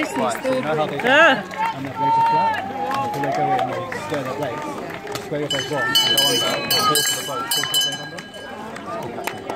Right, so you know how they go, and their blades are flat, and before they go in, they square their blades, you square your blades wrong, and go under, and pull to the boat, pull to the blade under.